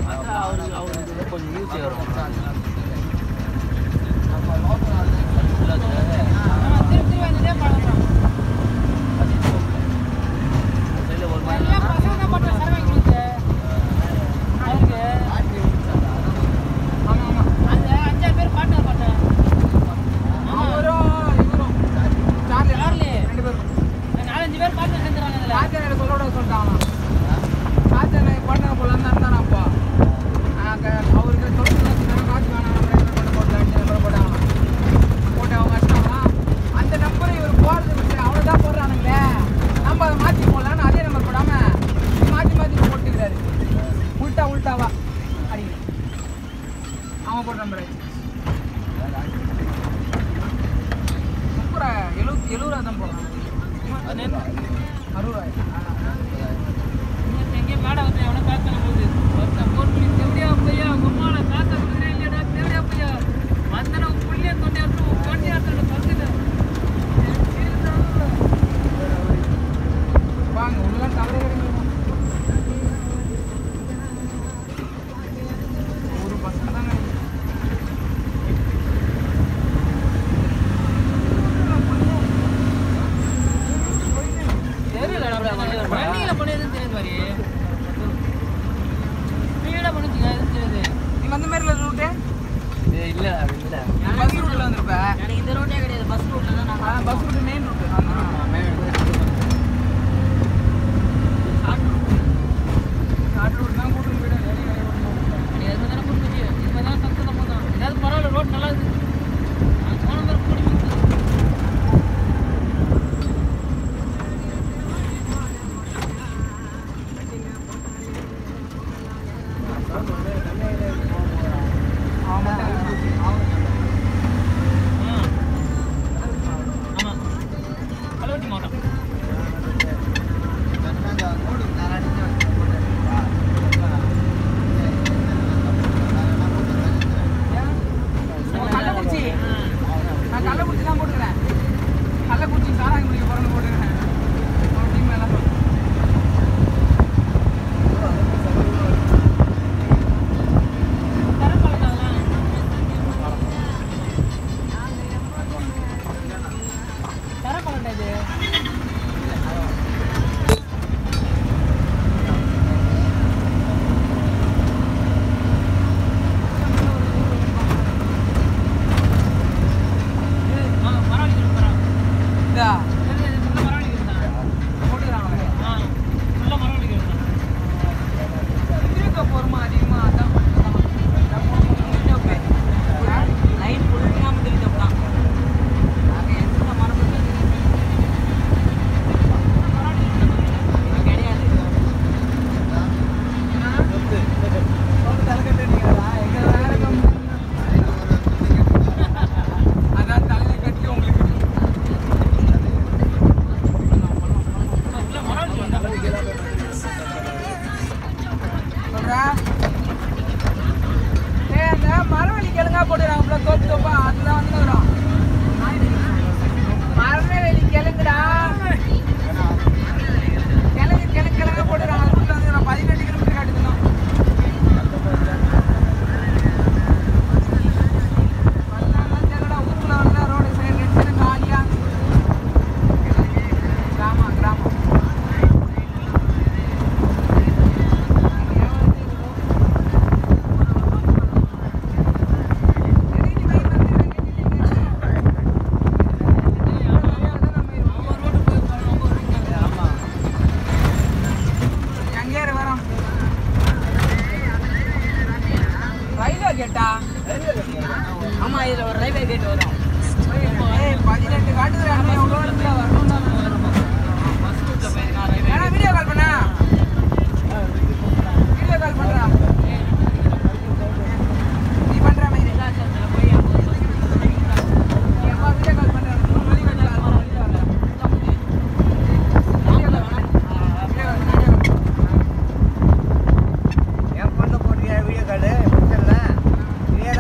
அவருக்கு கொஞ்சம் ஈஸியாக வரும்.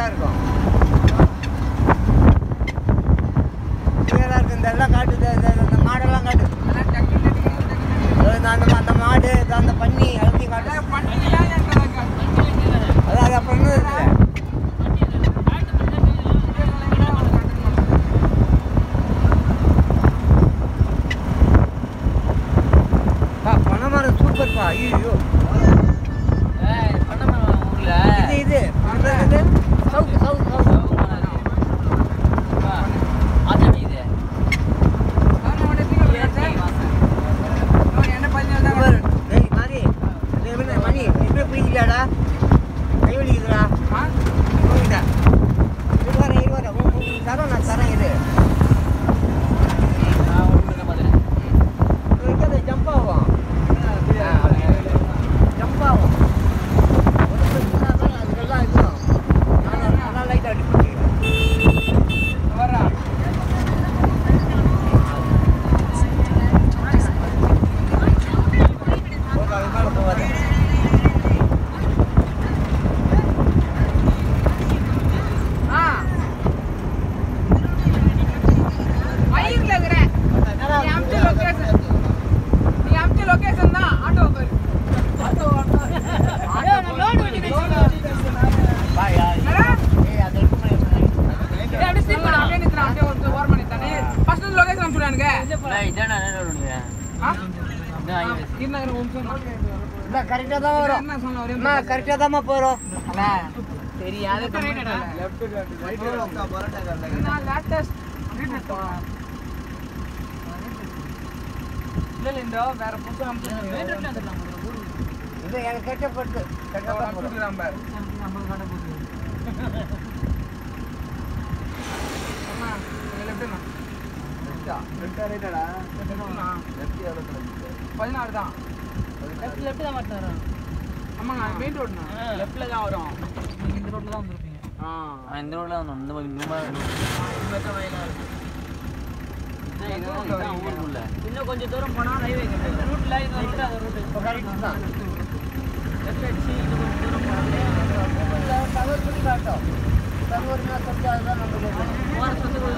இதெல்லாம் காட்டுது வலிக்குதாடா கை வலிக்குதுடா போயிட்டா இருவாரேன் உங்களுக்கு தரோம் நான் தரேன் இது வைக்காத ஜம்ப் ஆகும் ஜம்ப் ஆகும் அதுக்கெல்லாம் இருக்கும் நல்லா லைட்டாக அடி பண்ணிக்கிறேன் வரா கரெக்டா தான் வரும் கரெக்டா தான் போறோம் தெரியாது வேற புத்தகம் எனக்கு கட்டப்பட்டு பதினாறு தான் லெஃப்ட் தான் மாட்டாரு ஆமாங்க மெயின் ரோடுண்ணா லெஃப்ட்ல தான் வரும் இந்த ரோட்ல தான் வந்துருப்பீங்க இந்த ரோட்ல வந்து இந்த வயலா இருக்கு ஊருக்குள்ள இன்னும் கொஞ்சம் தூரம் போனா ஹைவே ரூட்ல இந்த ரூட் அந்த ரூட் கரெக்ட் தான் லெஃப்ட் அடிச்சு இன்னும் கொஞ்சம் தூரம் போனா டவர் பண்ணி காட்டும் டவர்னா கொஞ்சம் அதுதான் நம்ம போற சொத்துக்குள்ள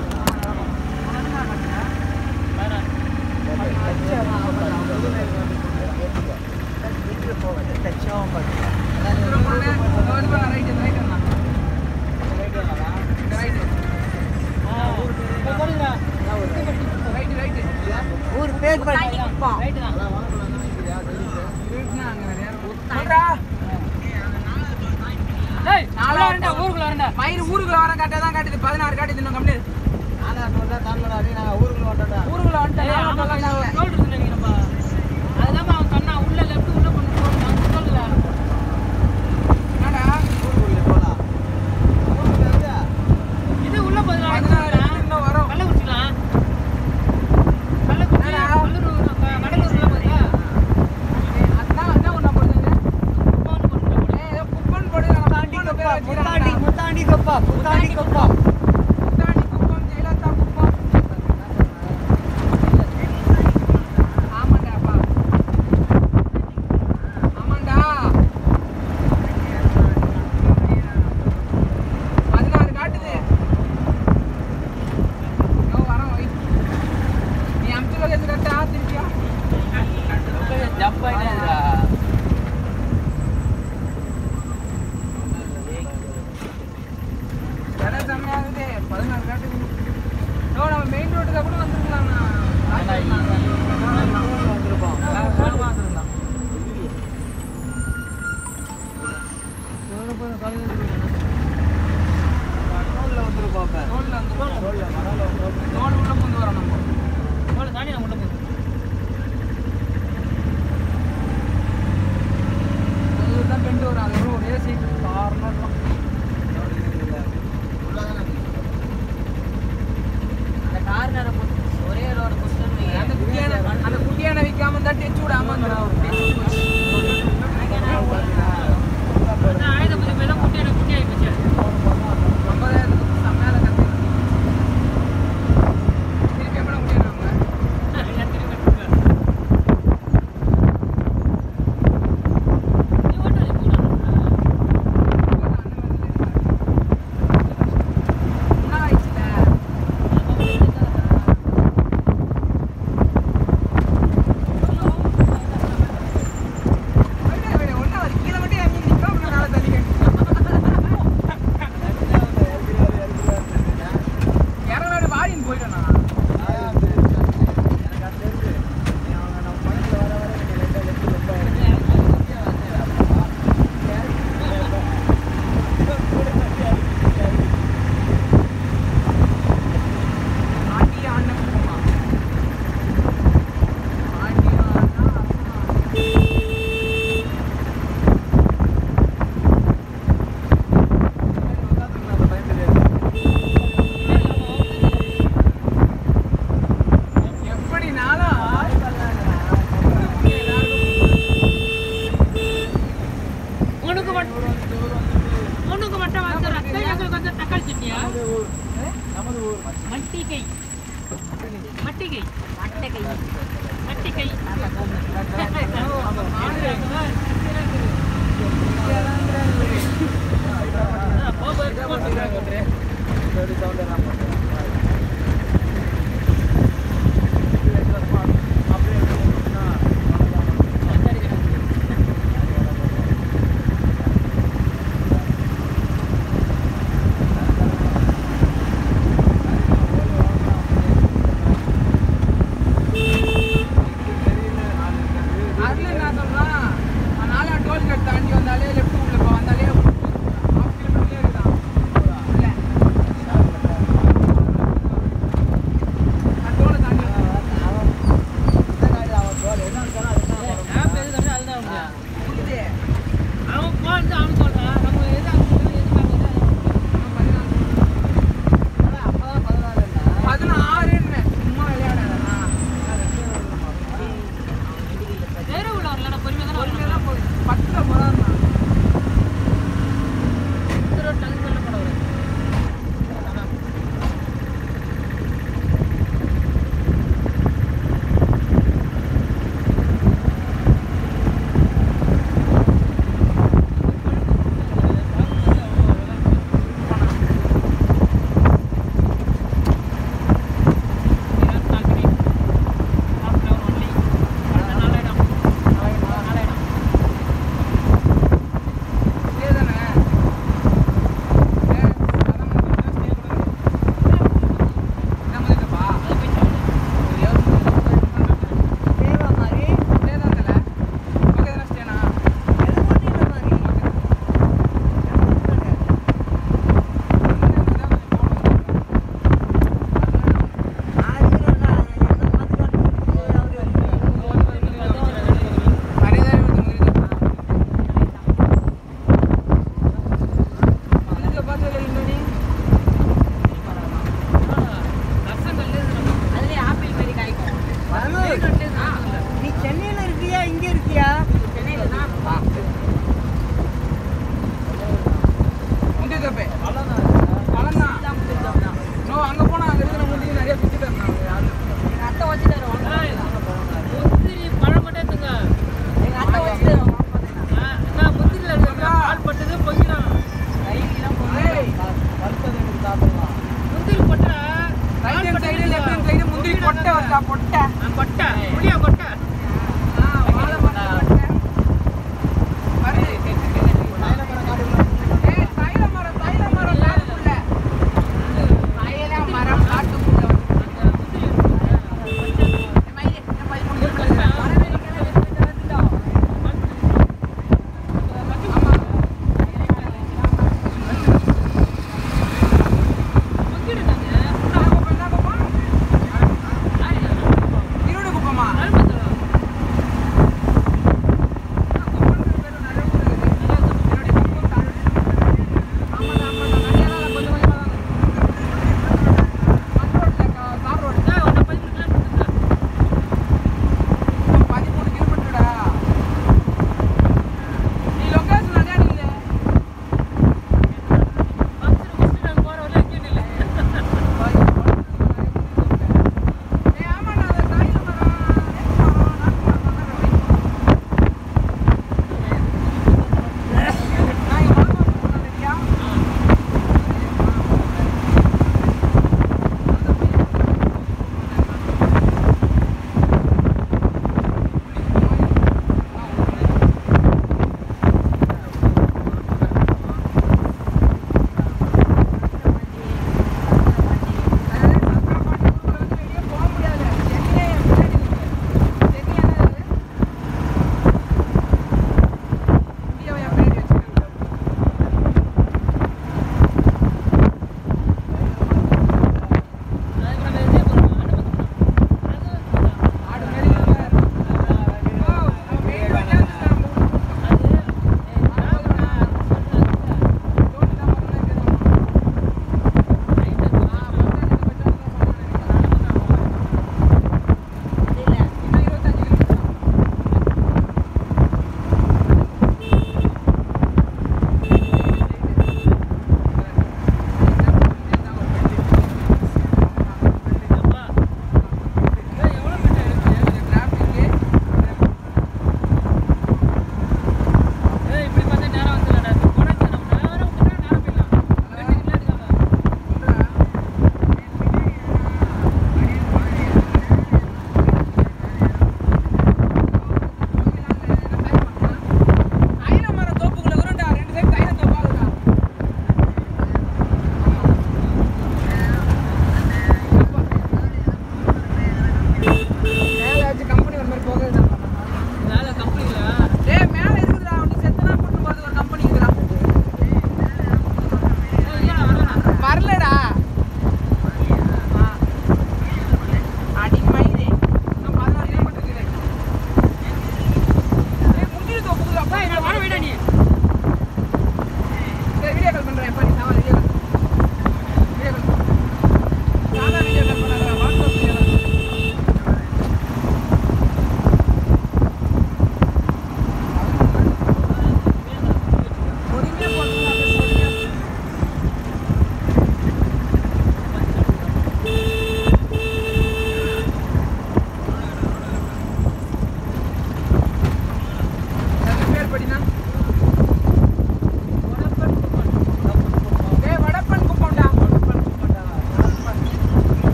ஊர் பேர் ஊருக்குள்ள வர காட்டதான் காட்டுது 16 காட்டுது இன்னும் கம்மி ஊருக்குள்ள வந்துட்டேன் அதுதான் அவன் சொன்னா உள்ள லெஃப்ட் உள்ள கொண்டு போகணும் சொல்லல என்னடா ஊருக்குள்ள போலாம் இது உள்ள போதலாம் இன்னும் வரோம் கள்ள குடிக்கலாம் கடலூர்ல போறியா அதான் அதான் ஒண்ணா போடுங்க குப்பன் போடு முத்தாண்டி கப்பா மெயின் ரோட்டுல கூட வந்துருக்கலாம் அந்த குட்டியான விற்காம தான் டெச்சு விடாம குட்டியாகி போச்சு 50,000 செம்மையான கத்து மூணுக்கு மட்டும் வந்து ரத்த எங்களுக்கு வந்து தக்காளி சட்னியா மட்டிகை மட்டிகை மட்டிகை மட்டிகை தாண்டி வந்தாலே லெஃப்ட்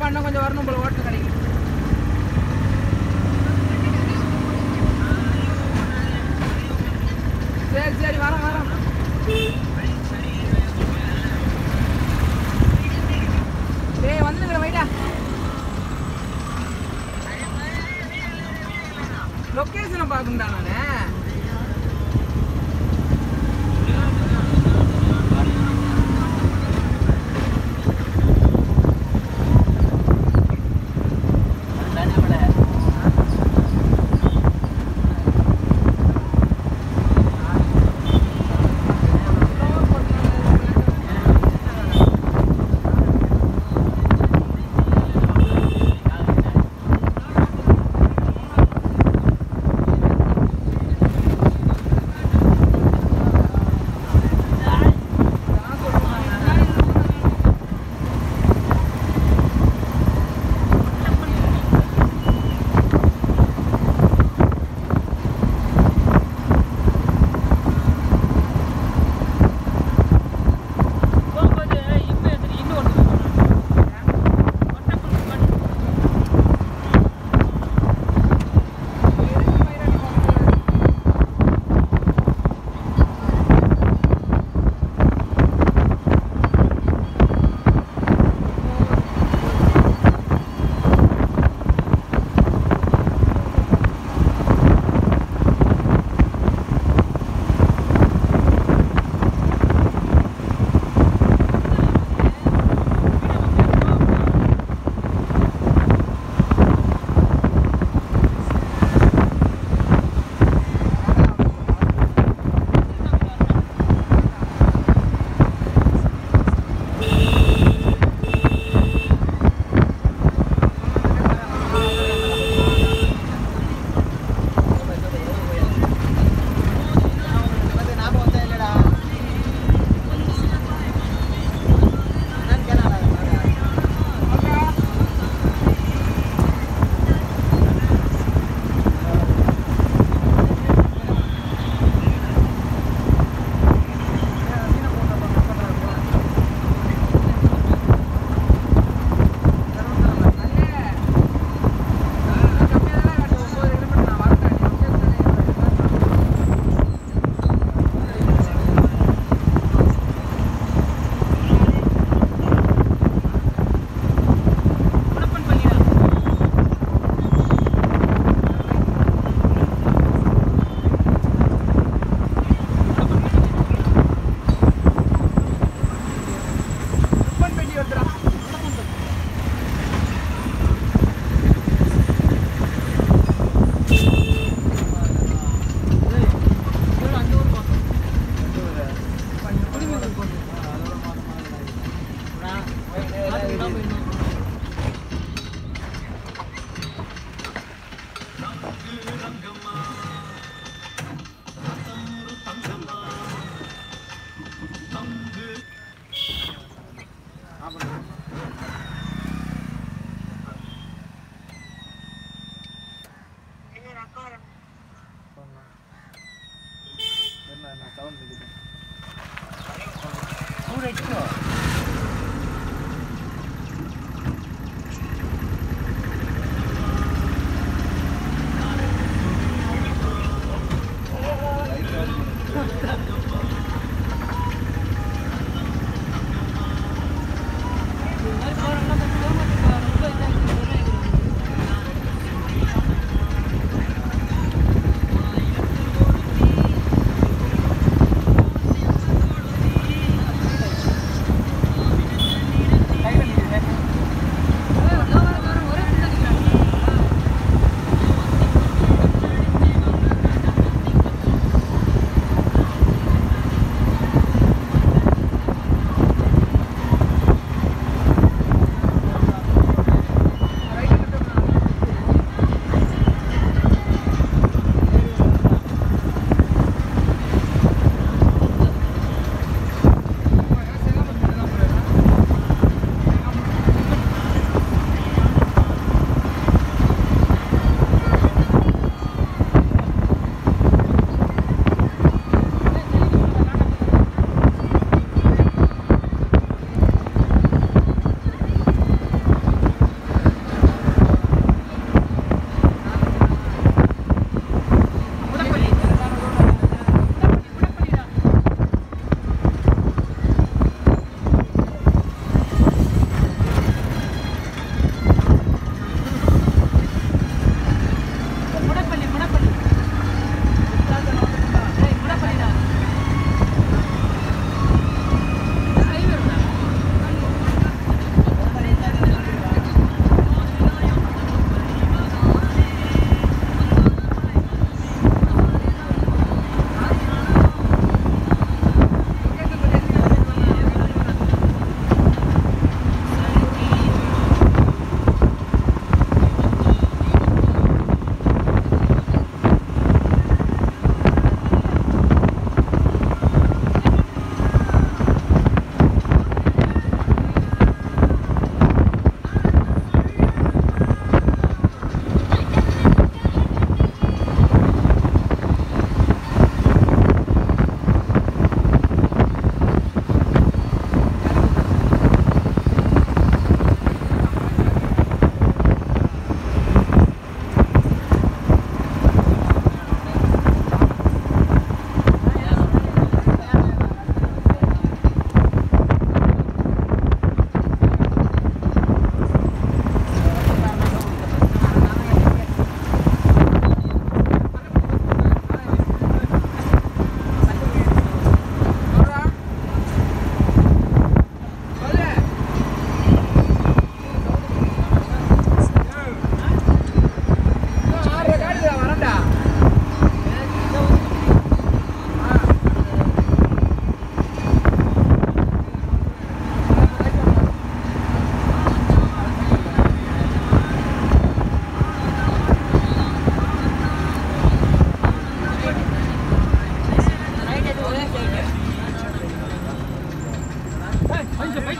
அப்பா இன்னும் கொஞ்சம் வரணும் போல ஓட்டு கிடைக்கும். சரி சரி வரோம் வரோம். டேய் வந்துருக்கிறேன் வைடா. லொக்கேஷனை பார்க்கணும்டா நானு.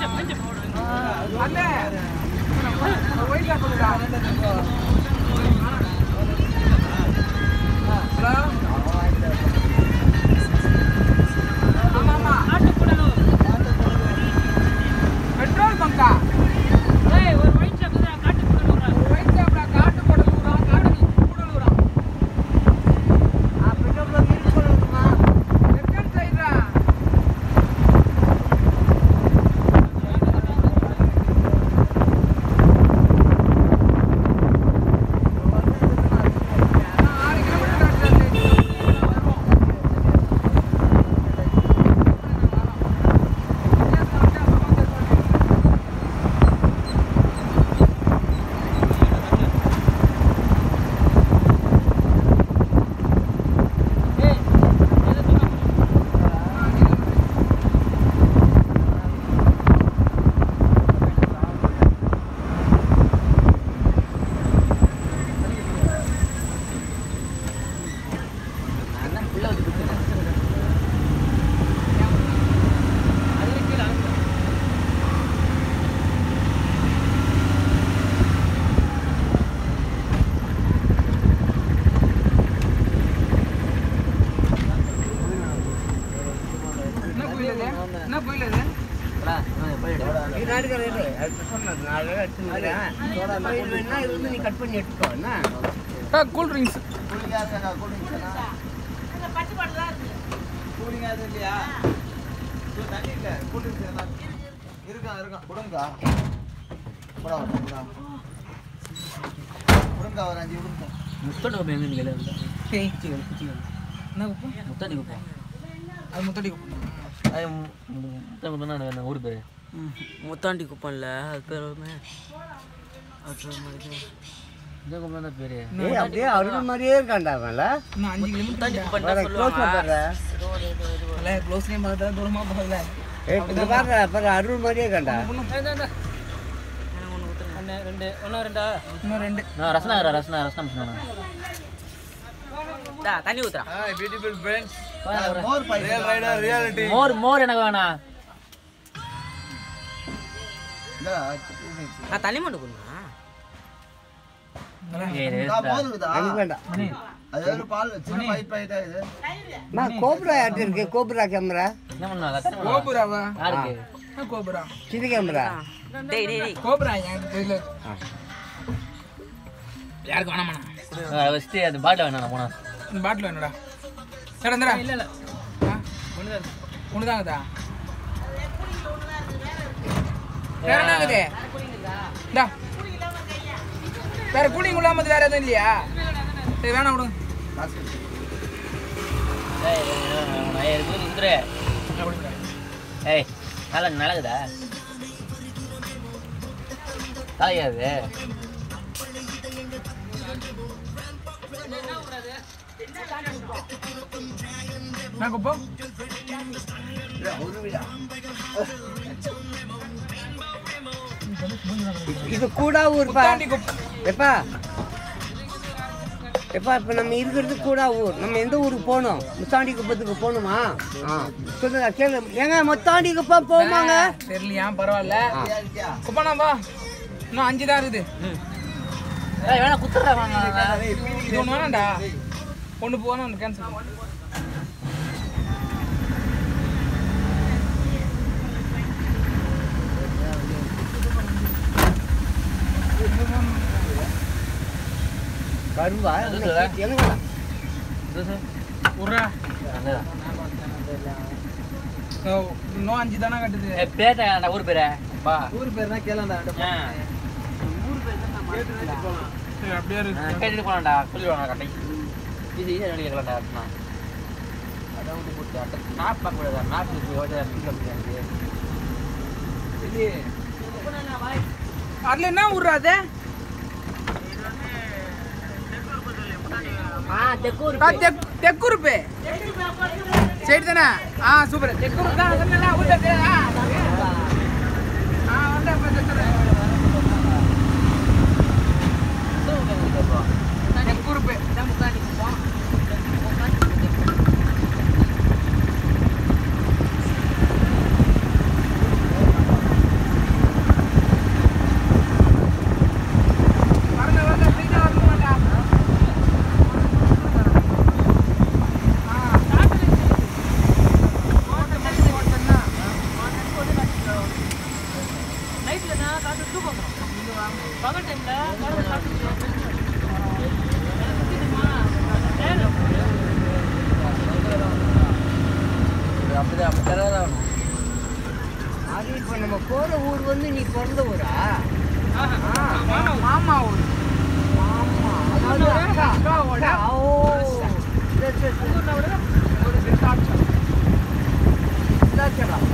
பெட்ரோல் பங்கா ஒரு ஒயிட் ஷாப் தான் காட்டு கூடலூரா ஒயிட் ஷாப்ல காட்டு கூடலூரா பெட்ரோல் பங்க் இருக்கு கூடலூரா லெஃப்ட் சைடுடா கூல் ட்ரிங்க்ஸ் முத்தாண்டி குப்பம்ல அது பேர் அப்படியே அருள் மாதிரியே இருக்காண்டா அவன்ல. இன்னும் 5 கிலோமீட்டர் க்ளோஸ் பண்ற. க்ளோஸ் நேம் பார்த்தா தூரமா போகல. இது பாரு அருள் மாதிரியே இருக்காண்டா. தண்ணி ஊத்துறா. Beautiful friends. Real rider reality. மோர் எனக்கு வேணாம். தண்ணி மட்டும் கொடுங்க. கோபுரா யார்ட்டு இருக்கு? GoPro camera. கோபுராவா? கோபுரா. சின்ன கேமரா. கோபுரா யாருக்கு வேணாமா? அது பாட்டில் வேணாம் போனா. பாட்டில் வேணுடா. கடந்தரா. இல்ல. ஒண்ணுதாங்கதா. வேற என்னங்குது? டா. வேற கூலிங் இல்லாம வேற எதுவும் இல்லையா? சரி வேணாம் விடுங்க. ஏய் நல்லதா தலையாது இது கூடா ஊர் எப்பா எப்பா இப்போ நம்ம இருக்கிறது கூடா ஊர். நம்ம எந்த ஊருக்கு போகணும்? முத்தாண்டி குப்பத்துக்கு போகணுமா? சொல்லுங்க கேளு. ஏங்க முத்தாண்டி குப்பம் போமாங்க? தெரியலையா? பரவாயில்ல. குப்பானாப்பா இன்னும் 5 தான் இருக்குது. வேணா குத்துறா. இது ஒன்று வேணாண்டா. ஒன்று போனா ஒன்று கேன்சல். கருவா இன்னும் 5 தானே கட்டுது. பேட்டை ஊர் பேரு ஊர் பேருனா கேளாண்டா. அப்படியே கேட்டுட்டு போலாம்டா. சொல்லிடுவாங்க கட்டை இது ஈஸியாக கேட்கலாம்டா. அதாவது போட்டு நாப் பார்க்க கூடாது. நாப் அதுல என்ன ஊர்றாது? தெக்குருப்பு சரி தானே? சூப்பர். தெக்குருப்பு தான் தெக்குருப்பு. நைட்ல நான் காத்து தூக்கம் பகல் டைம்ல கடவுள் காத்து அது இப்போ நம்ம போற ஊர் வந்து நீ பிறந்த ஊரா? மாமா ஊர். ஆமா, அதாவது அக்காவோட ஒரு விருத்தாட்சம். விருத்தாச்சலம்.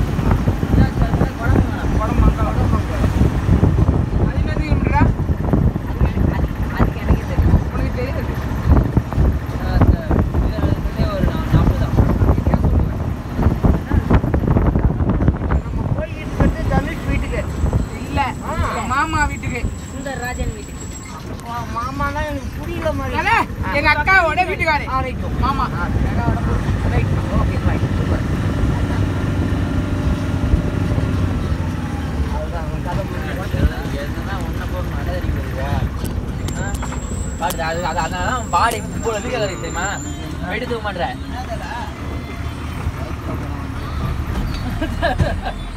வடமங்கலம். அது என்ன தெரியும்டா? அதுக்கு எனக்கு தெரியும். உனக்கு தெரியாது. நம்ம போய்கிட்டு வந்து தனுஷ் வீட்டுக்கு இல்ல மாமா வீட்டுக்கு. சுந்தரராஜன் வீட்டுக்கு மாமானா எனக்கு புரியல மாதிரி. அண்ணே, எங்க அக்காவோட வீட்டுக்காரு. மாமா. Right, okay, fine, super. அதுதான் அவன் கதை அதனாலதான் பாடி இவ்வளவு வீக்க தெரியுமா எடுத்துக்க மாட்டேன்